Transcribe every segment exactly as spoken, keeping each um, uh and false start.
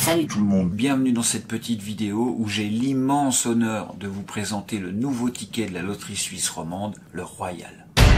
Salut tout le monde, bienvenue dans cette petite vidéo où j'ai l'immense honneur de vous présenter le nouveau ticket de la loterie suisse romande, le Royal.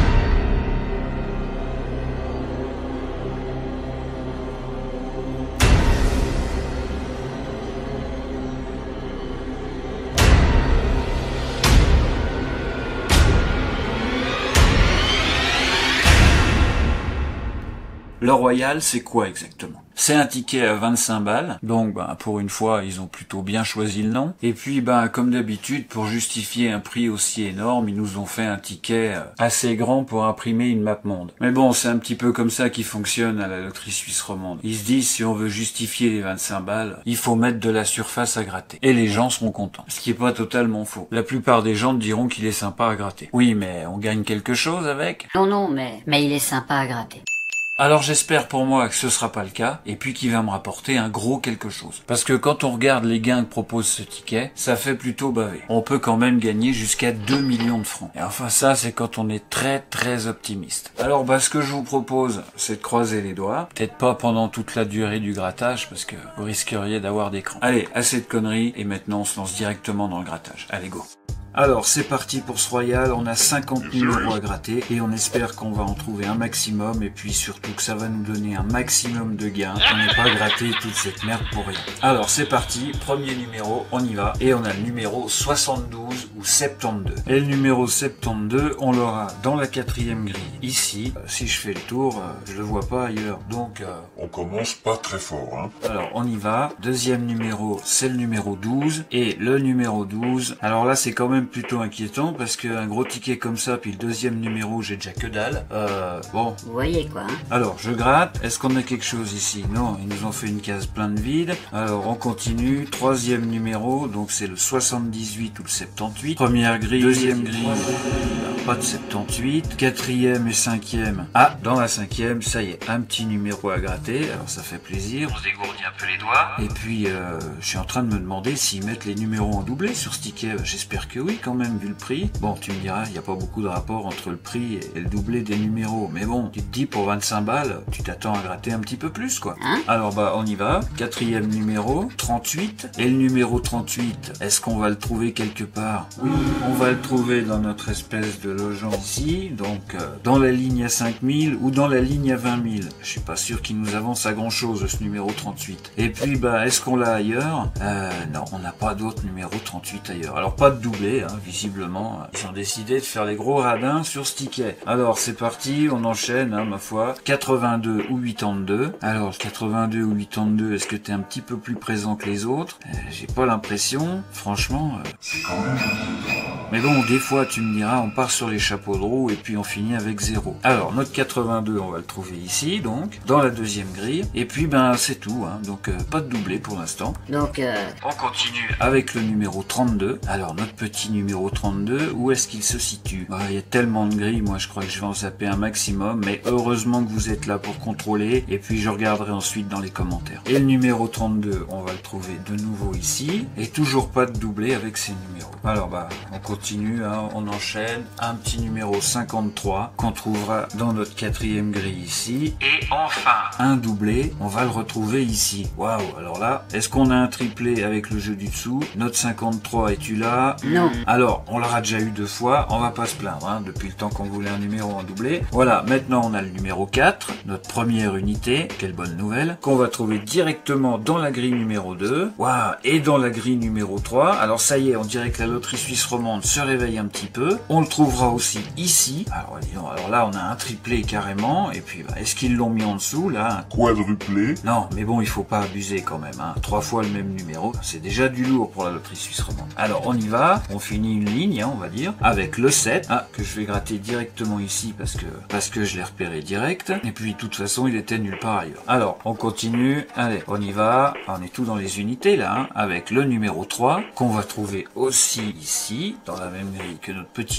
Le Royal, c'est quoi exactement? C'est un ticket à vingt-cinq balles, donc ben, pour une fois, ils ont plutôt bien choisi le nom. Et puis, ben, comme d'habitude, pour justifier un prix aussi énorme, ils nous ont fait un ticket assez grand pour imprimer une map monde. Mais bon, c'est un petit peu comme ça qui fonctionne à la loterie suisse romande. Ils se disent, si on veut justifier les vingt-cinq balles, il faut mettre de la surface à gratter. Et les gens seront contents. Ce qui est pas totalement faux. La plupart des gens diront qu'il est sympa à gratter. Oui, mais on gagne quelque chose avec? Non, non, mais, mais il est sympa à gratter. Alors j'espère pour moi que ce sera pas le cas, et puis qu'il va me rapporter un gros quelque chose. Parce que quand on regarde les gains que propose ce ticket, ça fait plutôt baver. On peut quand même gagner jusqu'à deux millions de francs. Et enfin ça, c'est quand on est très très optimiste. Alors bah ce que je vous propose, c'est de croiser les doigts. Peut-être pas pendant toute la durée du grattage, parce que vous risqueriez d'avoir des crampes. Allez, assez de conneries, et maintenant on se lance directement dans le grattage. Allez go! Alors c'est parti pour ce Royal, on a cinquante numéros à gratter et on espère qu'on va en trouver un maximum et puis surtout que ça va nous donner un maximum de gains. On n'est pas gratté toute cette merde pour rien. Alors c'est parti, premier numéro, on y va et on a le numéro soixante-douze ou soixante-douze. Et le numéro soixante-douze, on l'aura dans la quatrième grille, ici. Euh, si je fais le tour, euh, je le vois pas ailleurs, donc... Euh... On commence pas très fort, hein. Alors on y va, deuxième numéro, c'est le numéro douze et le numéro douze, alors là c'est quand même plutôt inquiétant parce qu'un gros ticket comme ça puis le deuxième numéro j'ai déjà que dalle. Euh, bon. Vous voyez quoi, hein? Alors je gratte. Est-ce qu'on a quelque chose ici? Non, ils nous ont fait une case pleine de vide. Alors on continue. Troisième numéro, donc c'est le soixante-dix-huit ou le soixante-dix-huit. Première grille, deuxième grille, pas de soixante-dix-huit. Quatrième et cinquième. Ah, dans la cinquième, ça y est, un petit numéro à gratter. Alors ça fait plaisir. On se dégourdit un peu les doigts. Et puis euh, je suis en train de me demander s'ils mettent les numéros en doublé sur ce ticket. J'espère que oui. Quand même vu le prix. Bon, tu me diras, il n'y a pas beaucoup de rapport entre le prix et le doublé des numéros. Mais bon, tu te dis pour vingt-cinq balles, tu t'attends à gratter un petit peu plus, quoi. Hein? Alors bah, on y va. Quatrième numéro, trente-huit. Et le numéro trente-huit, est-ce qu'on va le trouver quelque part? Oui, on va le trouver dans notre espèce de logement ici. Donc, euh, dans la ligne à cinq mille ou dans la ligne à vingt mille. Je suis pas sûr qu'il nous avance à grand chose, ce numéro trente-huit. Et puis, bah, est-ce qu'on l'a ailleurs? Euh, non, on n'a pas d'autre numéro trente-huit ailleurs. Alors, pas de doublé. Hein, visiblement, ils ont décidé de faire les gros radins sur ce ticket. Alors c'est parti, on enchaîne, hein, ma foi. quatre-vingt-deux ou quatre-vingt-deux. Alors quatre-vingt-deux ou quatre-vingt-deux, est-ce que t'es un petit peu plus présent que les autres? euh, J'ai pas l'impression, franchement. Euh... C'est quand même... Mais bon, des fois, tu me diras, on part sur les chapeaux de roue et puis on finit avec zéro. Alors, notre quatre-vingt-deux, on va le trouver ici, donc, dans la deuxième grille. Et puis, ben, c'est tout, hein. Donc, euh, pas de doublé pour l'instant. Donc, euh... on continue avec le numéro trente-deux. Alors, notre petit numéro trente-deux, où est-ce qu'il se situe? Bah, il y a tellement de grilles, moi, je crois que je vais en zapper un maximum. Mais heureusement que vous êtes là pour contrôler. Et puis, je regarderai ensuite dans les commentaires. Et le numéro trente-deux, on va le trouver de nouveau ici. Et toujours pas de doublé avec ces numéros. Alors, bah, on continue. Continue, hein, on enchaîne, un petit numéro cinquante-trois qu'on trouvera dans notre quatrième grille ici. Et enfin, un doublé, on va le retrouver ici. Waouh, alors là, est-ce qu'on a un triplé avec le jeu du dessous? Notre cinquante-trois, es-tu là? Non. Alors, on l'aura déjà eu deux fois, on va pas se plaindre, hein, depuis le temps qu'on voulait un numéro en doublé. Voilà, maintenant on a le numéro quatre, notre première unité, quelle bonne nouvelle, qu'on va trouver directement dans la grille numéro deux. Waouh, et dans la grille numéro trois. Alors ça y est, on dirait que la loterie suisse romande se réveille un petit peu. On le trouvera aussi ici. Alors, disons, alors là, on a un triplé carrément. Et puis, bah, est-ce qu'ils l'ont mis en dessous, là? Quadruplé? Non, mais bon, il faut pas abuser quand même. Hein. Trois fois le même numéro, c'est déjà du lourd pour la loterie suisse romande. Alors, on y va. On finit une ligne, hein, on va dire, avec le sept. Ah, que je vais gratter directement ici parce que, parce que je l'ai repéré direct. Et puis, de toute façon, il était nulle part ailleurs. Alors, on continue. Allez, on y va. On est tout dans les unités, là, hein, avec le numéro trois, qu'on va trouver aussi ici, dans la même grille que notre petit numéro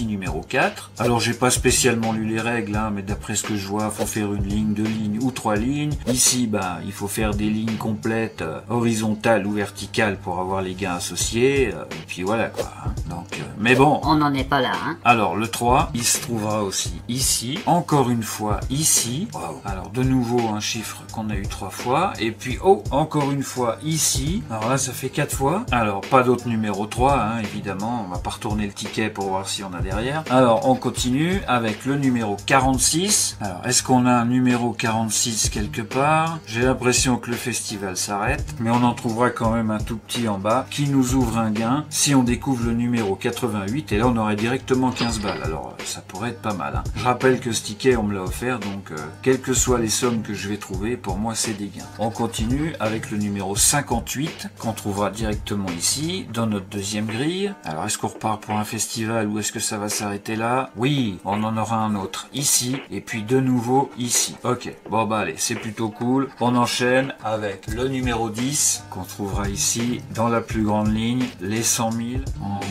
quatre. Alors j'ai pas spécialement lu les règles, hein, mais d'après ce que je vois, faut faire une ligne, deux lignes ou trois lignes. Ici, bah, il faut faire des lignes complètes, euh, horizontales ou verticales pour avoir les gains associés. Euh, et puis voilà quoi. Hein. Donc, euh, mais bon. On n'en est pas là, hein. Alors le trois, il se trouvera aussi ici. Encore une fois ici. Wow. Alors de nouveau un chiffre qu'on a eu trois fois. Et puis oh, encore une fois ici. Alors là, ça fait quatre fois. Alors pas d'autre numéro trois, hein, évidemment. On va pas retourner le ticket pour voir si on a derrière. Alors on continue avec le numéro quarante-six. Alors est-ce qu'on a un numéro quarante-six quelque part? J'ai l'impression que le festival s'arrête, mais on en trouvera quand même un tout petit en bas qui nous ouvre un gain si on découvre le numéro quatre-vingt-huit, et là on aurait directement quinze balles. Alors ça pourrait être pas mal, hein. Je rappelle que ce ticket on me l'a offert, donc euh, quelles que soient les sommes que je vais trouver, pour moi c'est des gains. On continue avec le numéro cinquante-huit qu'on trouvera directement ici dans notre deuxième grille. Alors est-ce qu'on repart pour un festival ou est-ce que ça va s'arrêter là? Oui, on en aura un autre ici et puis de nouveau ici. Ok, bon bah allez, c'est plutôt cool. On enchaîne avec le numéro dix qu'on trouvera ici dans la plus grande ligne, les cent mille.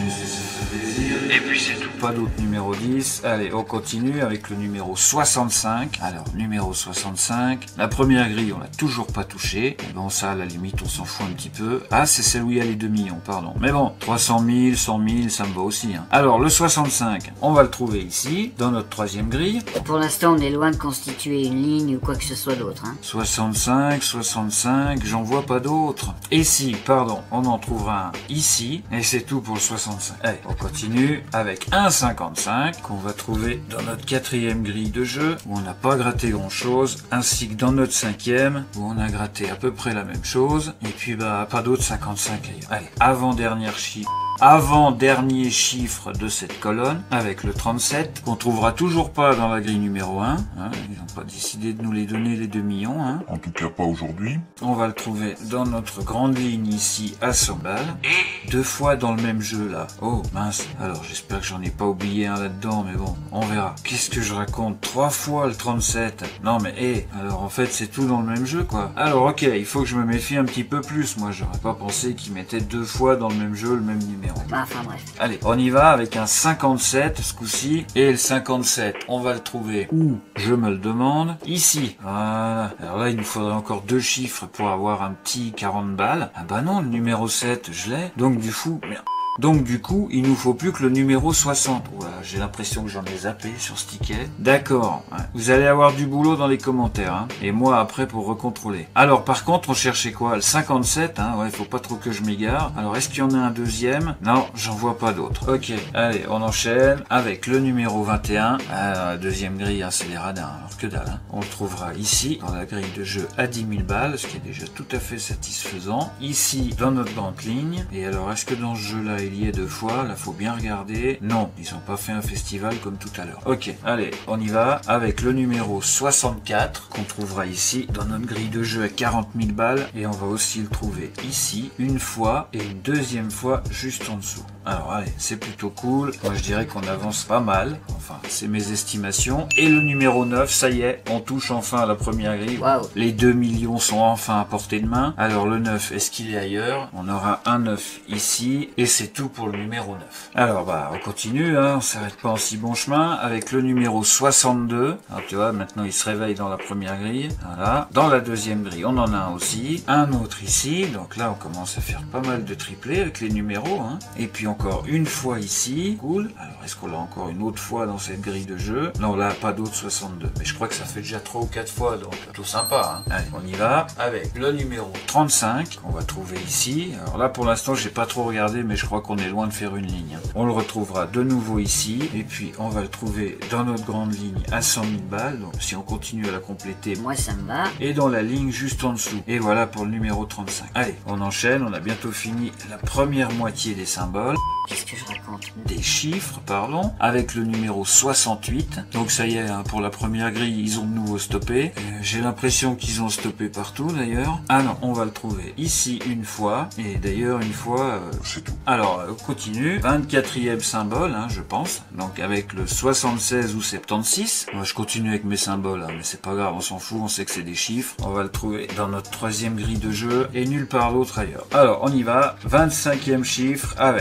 Et puis c'est tout. Pas d'autre numéro dix. Allez, on continue avec le numéro soixante-cinq. Alors, numéro soixante-cinq. La première grille, on l'a toujours pas touché. Mais bon, ça, à la limite, on s'en fout un petit peu. Ah, c'est celle où il y a les deux millions, pardon. Mais bon, trois cent mille, cent mille, ça me va aussi. Hein. Alors, le soixante-cinq, on va le trouver ici, dans notre troisième grille. Pour l'instant, on est loin de constituer une ligne ou quoi que ce soit d'autre, hein. soixante-cinq, soixante-cinq, j'en vois pas d'autres. Et si, pardon, on en trouvera un ici. Et c'est tout pour le soixante-cinq. Allez, on continue avec un cinquante-cinq qu'on va trouver dans notre quatrième grille de jeu où on n'a pas gratté grand chose, ainsi que dans notre cinquième où on a gratté à peu près la même chose. Et puis bah pas d'autres cinquante-cinq ailleurs. Allez, avant-dernière chiffre. Avant-dernier chiffre de cette colonne avec le trente-sept qu'on trouvera toujours pas dans la grille numéro un. Hein, ils n'ont pas décidé de nous les donner les deux millions. Hein. En tout cas pas aujourd'hui. On va le trouver dans notre grande ligne ici à cent balles. Et deux fois dans le même jeu là. Oh mince. Alors j'espère que j'en ai pas oublié un là-dedans, mais bon, on verra. Qu'est-ce que je raconte? Trois fois le trente-sept. Non mais hé, hey, alors en fait c'est tout dans le même jeu quoi. Alors ok, il faut que je me méfie un petit peu plus. Moi j'aurais pas pensé qu'ils mettaient deux fois dans le même jeu le même numéro. Enfin bref. Allez, on y va avec un cinquante-sept ce coup-ci. Et le cinquante-sept, on va le trouver où? Je me le demande. Ici. Voilà. Alors là, il nous faudrait encore deux chiffres pour avoir un petit quarante balles. Ah bah non, le numéro sept, je l'ai. Donc du fou, merde. Donc du coup, il nous faut plus que le numéro soixante. Voilà, j'ai l'impression que j'en ai zappé sur ce ticket. D'accord, ouais. Vous allez avoir du boulot dans les commentaires, hein. Et moi après pour recontrôler. Alors par contre, on cherchait quoi? Le cinquante-sept, hein. Ouais, faut pas trop que je m'égare. Alors est-ce qu'il y en a un deuxième? Non, j'en vois pas d'autre. Ok, allez, on enchaîne avec le numéro vingt et un. Alors, la deuxième grille, hein, c'est les radins, alors que dalle. Hein. On le trouvera ici, dans la grille de jeu à dix mille balles, ce qui est déjà tout à fait satisfaisant. Ici, dans notre grande ligne. Et alors, est-ce que dans ce jeu-là, il y est deux fois? Là, faut bien regarder. Non, ils ont pas fait un festival comme tout à l'heure. Ok, allez, on y va avec le numéro soixante-quatre qu'on trouvera ici dans notre grille de jeu à quarante mille balles. Et on va aussi le trouver ici une fois et une deuxième fois juste en dessous. Alors allez, c'est plutôt cool. Moi je dirais qu'on avance pas mal. Enfin, c'est mes estimations. Et le numéro neuf, ça y est, on touche enfin à la première grille. Wow. Les deux millions sont enfin à portée de main. Alors le neuf, est-ce qu'il est ailleurs? On aura un neuf ici. Et c'est tout pour le numéro neuf. Alors bah on continue, hein, on s'arrête pas en si bon chemin avec le numéro soixante-deux. Alors tu vois, maintenant il se réveille dans la première grille. Voilà. Dans la deuxième grille, on en a un aussi. Un autre ici. Donc là on commence à faire pas mal de triplés avec les numéros. Hein. Et puis encore une fois ici. Cool. Alors est-ce qu'on l'a encore une autre fois dans cette grille de jeu? Non, là pas d'autre soixante-deux. Mais je crois que ça fait déjà trois ou quatre fois, donc tout sympa. Hein. Allez, on y va avec le numéro trente-cinq qu'on va trouver ici. Alors là pour l'instant j'ai pas trop regardé, mais je crois qu'on est loin de faire une ligne. On le retrouvera de nouveau ici. Et puis on va le trouver dans notre grande ligne à cent mille balles. Donc si on continue à la compléter, moi ça me va. Et dans la ligne juste en dessous. Et voilà pour le numéro trente-cinq. Allez, on enchaîne. On a bientôt fini la première moitié des symboles. Qu'est-ce que je raconte? Des chiffres, pardon, avec le numéro soixante-huit. Donc ça y est, hein, pour la première grille, ils ont de nouveau stoppé. Euh, J'ai l'impression qu'ils ont stoppé partout d'ailleurs. Ah non, on va le trouver ici une fois. Et d'ailleurs une fois... Euh... C'est tout. Alors, on continue. vingt-quatrième symbole, hein, je pense. Donc avec le soixante-seize ou soixante-seize. Moi je continue avec mes symboles, hein, mais c'est pas grave, on s'en fout, on sait que c'est des chiffres. On va le trouver dans notre troisième grille de jeu et nulle part d'autre ailleurs. Alors, on y va. vingt-cinquième chiffre avec le septembre.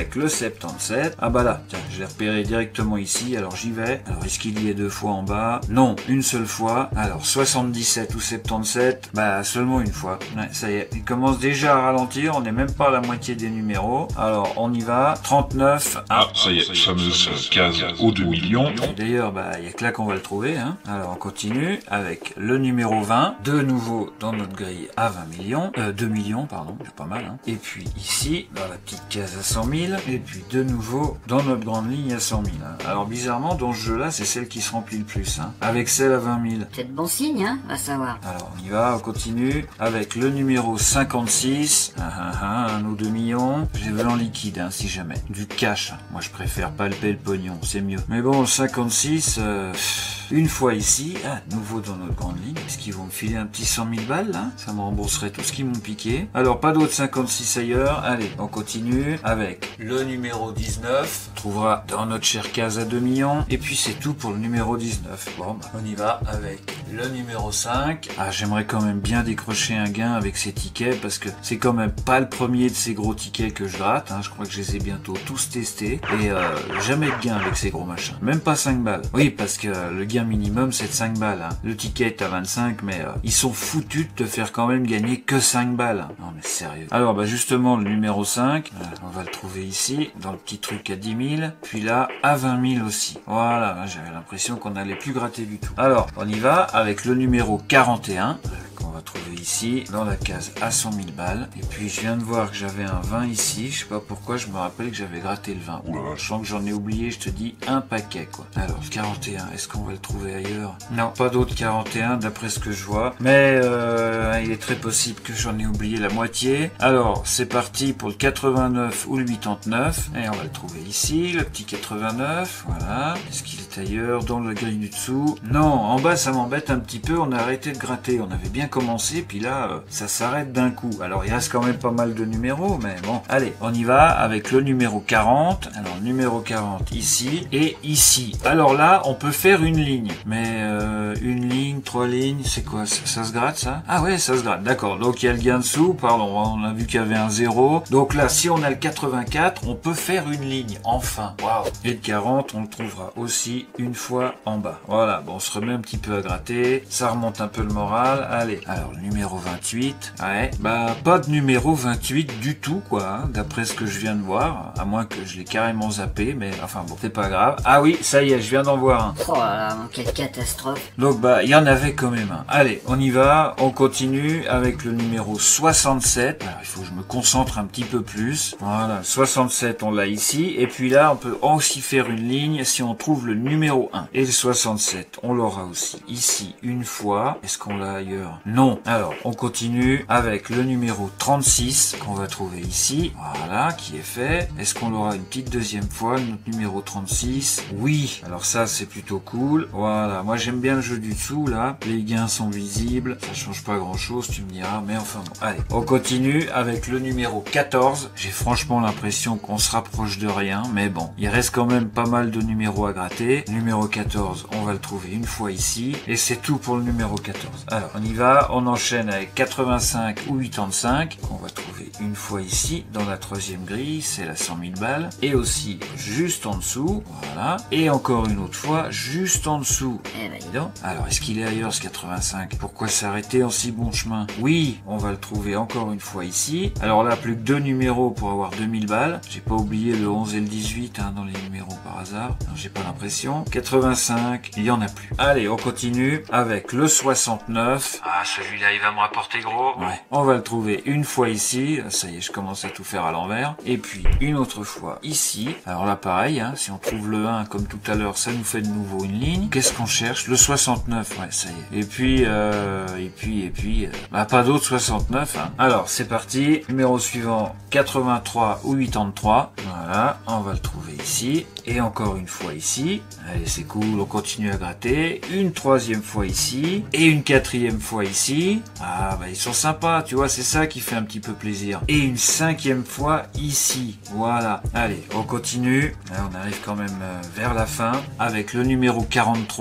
soixante-dix-sept. Ah bah là, tiens, je l'ai repéré directement ici, alors j'y vais. Alors est-ce qu'il y est deux fois en bas? Non, une seule fois. Alors soixante-dix-sept ou soixante-dix-sept, bah seulement une fois. Ouais, ça y est, il commence déjà à ralentir, on n'est même pas à la moitié des numéros. Alors on y va, trente-neuf. Ah, ça y est, fameuse case aux deux millions. D'ailleurs, bah il y a que là qu'on va le trouver. Hein. Alors on continue avec le numéro vingt, de nouveau dans notre grille à vingt millions, euh, deux millions, pardon, c'est pas mal. Hein. Et puis ici, dans la petite case à cent mille, et puis de nouveau dans notre grande ligne à cent mille. Hein. Alors bizarrement, dans ce jeu-là, c'est celle qui se remplit le plus, hein, avec celle à vingt mille. Peut-être bon signe, hein, à savoir. Alors on y va, on continue avec le numéro cinquante-six, ah, ah, ah, un ou deux millions. Je les veux en liquide, hein, si jamais. Du cash, moi je préfère palper le pognon, c'est mieux. Mais bon, le cinquante-six... Euh... Une fois ici, ah, nouveau dans notre grande ligne. Est-ce qu'ils vont me filer un petit cent mille balles là? Ça me rembourserait tout ce qu'ils m'ont piqué. Alors pas d'autres cinquante-six ailleurs. Allez, on continue avec le numéro dix-neuf. On trouvera dans notre chère case à deux millions. Et puis c'est tout pour le numéro dix-neuf. Bon, bah, on y va avec le numéro cinq. Ah, j'aimerais quand même bien décrocher un gain avec ces tickets parce que c'est quand même pas le premier de ces gros tickets que je gratte. Hein. Je crois que je les ai bientôt tous testés. Et euh, jamais de gain avec ces gros machins. Même pas cinq balles. Oui, parce que euh, le gain minimum c'est de cinq balles. Hein. Le ticket est à vingt-cinq, mais euh, ils sont foutus de te faire quand même gagner que cinq balles. Hein. Non mais sérieux. Alors bah justement le numéro cinq, euh, on va le trouver ici, dans le petit truc à dix mille, puis là à vingt mille aussi. Voilà, j'avais l'impression qu'on n'allait plus gratter du tout. Alors on y va avec le numéro quarante et un. On va trouver ici dans la case à cent mille balles. Et puis je viens de voir que j'avais un vingt ici. Je sais pas pourquoi, je me rappelle que j'avais gratté le vingt. Oula, je sens que j'en ai oublié, je te dis un paquet quoi. Alors quarante et un, est-ce qu'on va le trouver ailleurs? Non, pas d'autre quarante et un d'après ce que je vois. Mais euh, il est très possible que j'en ai oublié la moitié. Alors c'est parti pour le quatre-vingt-neuf ou le quatre-vingt-neuf. Et on va le trouver ici, le petit quatre-vingt-neuf. Voilà. Est-ce qu'il est ailleurs dans la grille du dessous? Non, en bas ça m'embête un petit peu. On a arrêté de gratter. On avait bien commencé, puis là, euh, ça s'arrête d'un coup. Alors, il reste quand même pas mal de numéros, mais bon. Allez, on y va avec le numéro quarante. Alors, numéro quarante ici et ici. Alors là, on peut faire une ligne. Mais euh, une ligne, trois lignes, c'est quoi? Ça, ça se gratte, ça? Ah ouais, ça se gratte. D'accord. Donc, il y a le gain dessous. Pardon, on a vu qu'il y avait un zéro. Donc là, si on a le quatre-vingt-quatre, on peut faire une ligne. Enfin, waouh. Et le quarante, on le trouvera aussi une fois en bas. Voilà, bon, on se remet un petit peu à gratter. Ça remonte un peu le moral. Allez. Alors, le numéro vingt-huit, ouais, bah, pas de numéro vingt-huit du tout, quoi, hein, d'après ce que je viens de voir, à moins que je l'ai carrément zappé, mais enfin bon, c'est pas grave. Ah oui, ça y est, je viens d'en voir un. Oh là là, quelle catastrophe. Donc, bah, il y en avait quand même un. Allez, on y va, on continue avec le numéro soixante-sept. Alors, il faut que je me concentre un petit peu plus. Voilà, soixante-sept, on l'a ici, et puis là, on peut aussi faire une ligne si on trouve le numéro un. Et le soixante-sept, on l'aura aussi ici une fois. Est-ce qu'on l'a ailleurs? Non. Alors, on continue avec le numéro trente-six qu'on va trouver ici. Voilà, qui est fait. Est-ce qu'on l'aura une petite deuxième fois, notre numéro trente-six? Oui. Alors ça, c'est plutôt cool. Voilà, moi j'aime bien le jeu du dessous, là. Les gains sont visibles. Ça change pas grand-chose, tu me diras. Mais enfin bon, allez. On continue avec le numéro quatorze. J'ai franchement l'impression qu'on se rapproche de rien. Mais bon, il reste quand même pas mal de numéros à gratter. Numéro quatorze, on va le trouver une fois ici. Et c'est tout pour le numéro quatorze. Alors, on y va. On enchaîne avec quatre-vingt-cinq ou quatre-vingt-cinq qu'on va trouver une fois ici dans la troisième grille, c'est la cent mille balles, et aussi juste en dessous, voilà, et encore une autre fois juste en dessous. Eh ben dis donc. Alors est-ce qu'il est ailleurs ce quatre-vingt-cinq? Pourquoi s'arrêter en si bon chemin? Oui, on va le trouver encore une fois ici. Alors là, plus que deux numéros pour avoir deux mille balles. J'ai pas oublié le onze et le dix-huit hein, dans les numéros par hasard. J'ai pas l'impression. quatre-vingt-cinq, il y en a plus. Allez, on continue avec le soixante-neuf. Ah, celui-là, il va me rapporter gros. Ouais. On va le trouver une fois ici. Ça y est, je commence à tout faire à l'envers. Et puis, une autre fois ici. Alors là, pareil, hein, si on trouve le un comme tout à l'heure, ça nous fait de nouveau une ligne. Qu'est-ce qu'on cherche? Le soixante-neuf, ouais, ça y est. Et puis, euh, et puis, et puis, euh, bah, pas d'autre soixante-neuf, hein. Alors, c'est parti. Numéro suivant, quatre-vingt-trois ou quatre-vingt-trois. Voilà, on va le trouver ici. Et encore une fois ici. Allez, c'est cool, on continue à gratter. Une troisième fois ici. Et une quatrième fois ici. Ah, bah, ils sont sympas, tu vois, c'est ça qui fait un petit peu plaisir. Et une cinquième fois ici. Voilà. Allez, on continue. Là, on arrive quand même euh, vers la fin. Avec le numéro quarante-trois.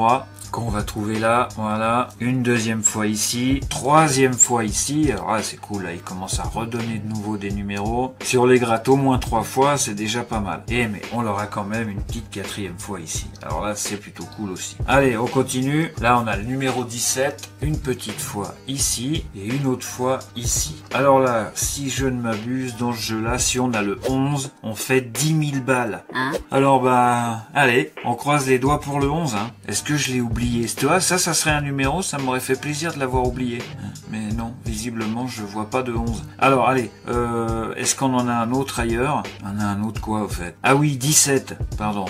qu'on va trouver là, voilà, une deuxième fois ici, troisième fois ici, alors là c'est cool, là il commence à redonner de nouveau des numéros, si on les gratte au moins trois fois, c'est déjà pas mal, et mais on leur a quand même une petite quatrième fois ici, alors là c'est plutôt cool aussi. Allez, on continue, là on a le numéro dix-sept, une petite fois ici, et une autre fois ici. Alors là, si je ne m'abuse, dans ce jeu là, si on a le onze, on fait dix mille balles. Hein? Alors bah, allez, on croise les doigts pour le onze, hein. Est-ce que je l'ai oublié? Tu vois, ça, ça serait un numéro, ça m'aurait fait plaisir de l'avoir oublié. Mais non, visiblement, je vois pas de onze. Alors, allez, euh, est-ce qu'on en a un autre ailleurs? On a un autre quoi, au fait? Ah oui, dix-sept, pardon.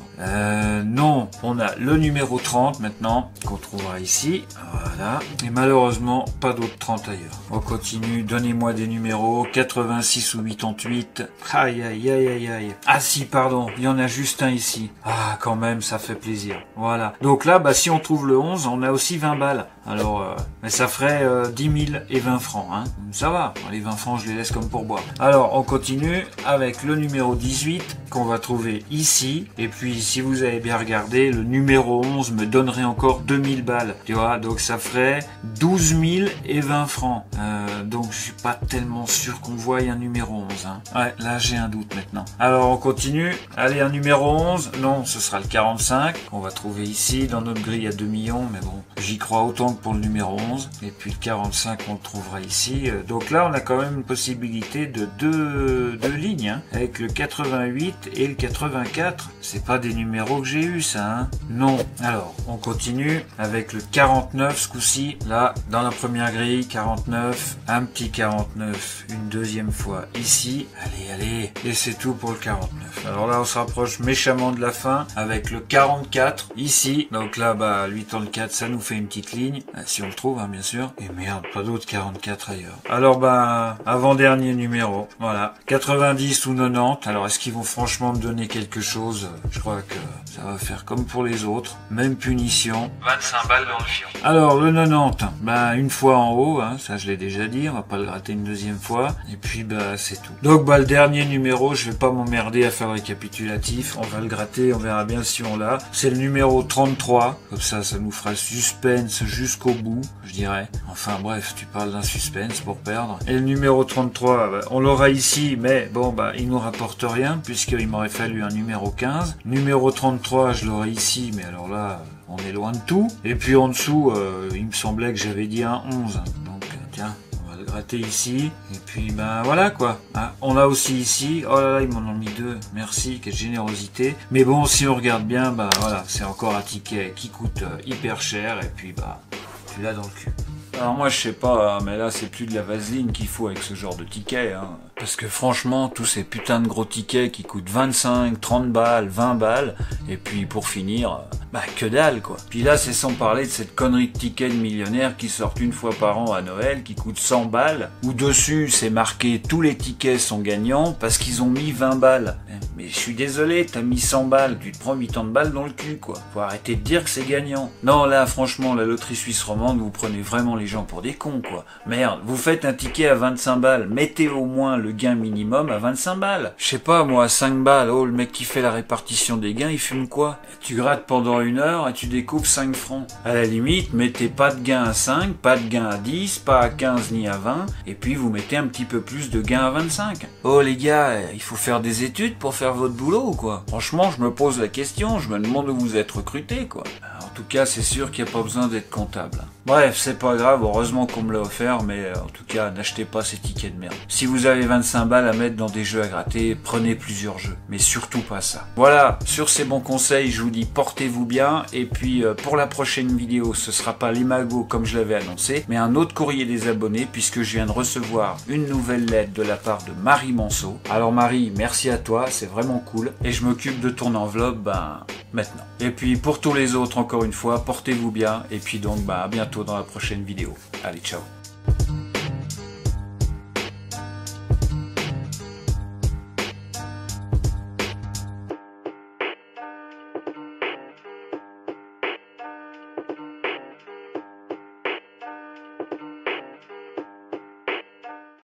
Euh, non, on a le numéro trente maintenant, qu'on trouvera ici, voilà, et malheureusement, pas d'autres trente ailleurs. On continue, donnez-moi des numéros, quatre-vingt-six ou quatre-vingt-huit, aïe aïe aïe aïe aïe, ah si, pardon, il y en a juste un ici, ah quand même, ça fait plaisir, voilà. Donc là, bah si on trouve le onze, on a aussi vingt balles, alors, euh, mais ça ferait euh, dix mille et vingt francs, hein, ça va, les vingt francs, je les laisse comme pourboire. Alors, on continue avec le numéro dix-huit, qu'on va trouver ici, et puis si vous avez bien regardé, le numéro onze me donnerait encore deux mille balles, tu vois, donc ça ferait douze mille et vingt francs. Euh, donc je suis pas tellement sûr qu'on voie un numéro onze. Hein. Ouais, là j'ai un doute maintenant. Alors on continue. Allez, un numéro onze. Non, ce sera le quarante-cinq qu'on va trouver ici dans notre grille à deux millions, mais bon, j'y crois autant que pour le numéro onze. Et puis le quarante-cinq on le trouvera ici. Donc là on a quand même une possibilité de deux, deux lignes, hein, avec le quatre-vingt-huit et le quatre-vingt-quatre. C'est pas des numéros que j'ai eu ça, hein. Non. Alors, on continue avec le quarante-neuf ce coup-ci. Là, dans la première grille, quarante-neuf, un petit quarante-neuf, une deuxième fois ici. Allez, allez. Et c'est tout pour le quarante-neuf. Alors là, on se rapproche méchamment de la fin avec le quarante-quatre ici. Donc là, bah, huit dans le quatre, ça nous fait une petite ligne. Si on le trouve, hein, bien sûr. Et merde, pas d'autres quarante-quatre ailleurs. Alors, bah, avant-dernier numéro. Voilà. quatre-vingt-dix ou quatre-vingt-dix. Alors, est-ce qu'ils vont franchement me donner quelque chose? Je crois que ça va faire comme pour les autres, même punition. vingt-cinq balles dans le fion. Alors le quatre-vingt-dix, bah une fois en haut, hein, ça je l'ai déjà dit, on va pas le gratter une deuxième fois. Et puis bah c'est tout. Donc bah le dernier numéro, je vais pas m'emmerder à faire le récapitulatif, on va le gratter, on verra bien si on l'a. C'est le numéro trente-trois, comme ça ça nous fera suspense jusqu'au bout, je dirais. Enfin bref, tu parles d'un suspense pour perdre. Et le numéro trente-trois, bah, on l'aura ici, mais bon bah il nous rapporte rien, puisqu'il m'aurait fallu un numéro quinze. Numéro trente-trois, je l'aurai ici, mais alors là, on est loin de tout. Et puis en dessous, euh, il me semblait que j'avais dit un onze. Donc, tiens, on va le gratter ici. Et puis, ben voilà quoi. Ah, on a aussi ici, oh là là, ils m'en ont mis deux. Merci, quelle générosité. Mais bon, si on regarde bien, bah voilà, c'est encore un ticket qui coûte euh, hyper cher. Et puis, bah, tu l'as dans le cul. Alors moi je sais pas, mais là c'est plus de la vaseline qu'il faut avec ce genre de ticket, hein. Parce que franchement, tous ces putains de gros tickets qui coûtent vingt-cinq, trente balles, vingt balles, et puis pour finir, bah que dalle quoi. Puis là c'est sans parler de cette connerie de tickets de millionnaires qui sortent une fois par an à Noël, qui coûtent cent balles, où dessus c'est marqué tous les tickets sont gagnants parce qu'ils ont mis vingt balles. Mais je suis désolé, t'as mis cent balles, tu te prends huit ans de balles dans le cul quoi. Faut arrêter de dire que c'est gagnant. Non là franchement, la loterie suisse romande, vous prenez vraiment les gens pour des cons quoi. Merde, vous faites un ticket à vingt-cinq balles, mettez au moins le gain minimum à vingt-cinq balles. Je sais pas moi, cinq balles, oh le mec qui fait la répartition des gains, il fume quoi? Tu grattes pendant une heure et tu découpes cinq francs. À la limite, mettez pas de gain à cinq, pas de gain à dix, pas à quinze ni à vingt, et puis vous mettez un petit peu plus de gain à vingt-cinq. Oh les gars, il faut faire des études pour faire votre boulot ou quoi? Franchement, je me pose la question, je me demande où vous êtes recruté quoi. En tout cas, c'est sûr qu'il n'y a pas besoin d'être comptable. Bref, c'est pas grave, heureusement qu'on me l'a offert, mais en tout cas, n'achetez pas ces tickets de merde. Si vous avez vingt-cinq balles à mettre dans des jeux à gratter, prenez plusieurs jeux, mais surtout pas ça. Voilà, sur ces bons conseils, je vous dis portez-vous bien, et puis euh, pour la prochaine vidéo, ce sera pas l'Imago comme je l'avais annoncé, mais un autre courrier des abonnés, puisque je viens de recevoir une nouvelle lettre de la part de Marie Manceau. Alors Marie, merci à toi, c'est vraiment cool, et je m'occupe de ton enveloppe, ben, maintenant. Et puis pour tous les autres, encore une fois, portez-vous bien, et puis donc, ben, à bientôt dans la prochaine vidéo. Allez, ciao.